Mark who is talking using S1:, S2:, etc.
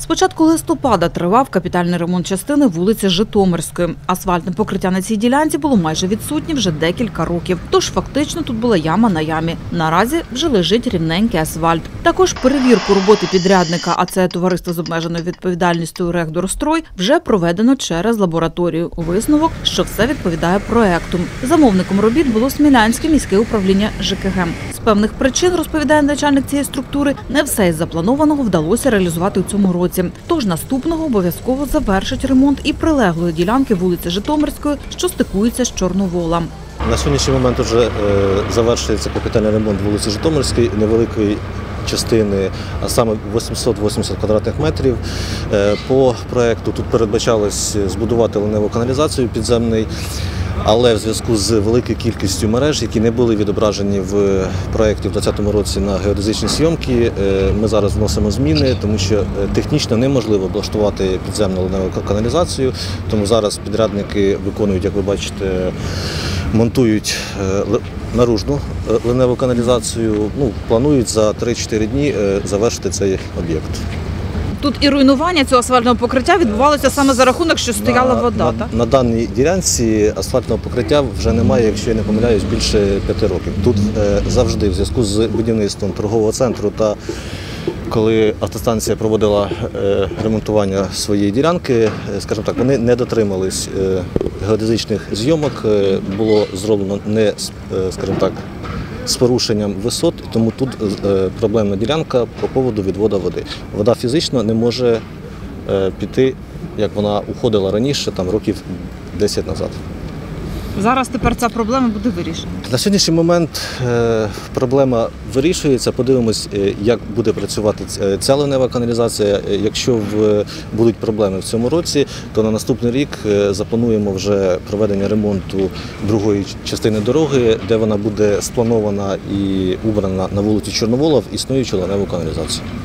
S1: початку листопада тривав капітальний ремонт частини вулиці Житомирської. Асфальтне покриття на цій ділянці було майже відсутнє вже декілька років. Тож фактично тут була яма на ямі. Наразі вже лежить рівненький асфальт. Також перевірку роботи підрядника, а це товариство з обмеженою відповідальністю «Регдорстрой», вже проведено через лабораторію. Висновок, що все відповідає проекту. Замовником робіт було Смілянське міське управління ЖКГ. З певних причин, розповідає начальник цієї структури, не все із запланованого вдалося реалізувати у цьому році. Тож наступного обов'язково завершить ремонт і прилеглої ділянки вулиці Житомирської, що стикується з Чорновола.
S2: На сьогоднішній момент вже завершується капітальний ремонт вулиці Житомирської, невеликої частини, а саме 880 квадратних метрів. По проєкту тут передбачалось збудувати ливневу каналізацію підземний, але в зв'язку з великою кількістю мереж, які не були відображені в проєкті в 2020 році на геодезичні зйомки, ми зараз вносимо зміни, тому що технічно неможливо облаштувати підземну ливневу каналізацію, тому зараз підрядники виконують, як ви бачите, монтують наружну ливневу каналізацію, планують за 3-4 дні завершити цей об'єкт.
S1: Тут і руйнування цього асфальтного покриття відбувалося саме за рахунок, що стояла вода, так?
S2: На даній ділянці асфальтного покриття вже немає, якщо я не помиляюсь, більше 5 років. Тут завжди в зв'язку з будівництвом торгового центру та коли автостанція проводила ремонтування своєї ділянки, скажімо так, вони не дотримались геодезичних зйомок, було зроблено не, скажімо так, з порушенням висот, тому тут проблемна ділянка по поводу відводу води. Вода фізично не може піти, як вона уходила раніше, там років 10 назад.
S1: Зараз тепер ця проблема буде вирішена?
S2: На сьогоднішній момент проблема вирішується. Подивимось, як буде працювати ця ливнева каналізація. Якщо будуть проблеми в цьому році, то на наступний рік заплануємо вже проведення ремонту другої частини дороги, де вона буде спланована і убрана на вулиці Чорновола в існуючу ливневу каналізацію.